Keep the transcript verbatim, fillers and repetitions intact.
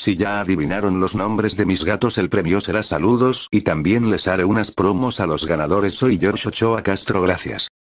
Si ya adivinaron los nombres de mis gatos, el premio será saludos y también les haré unas promos a los ganadores. Soy George Ochoa Castro, gracias.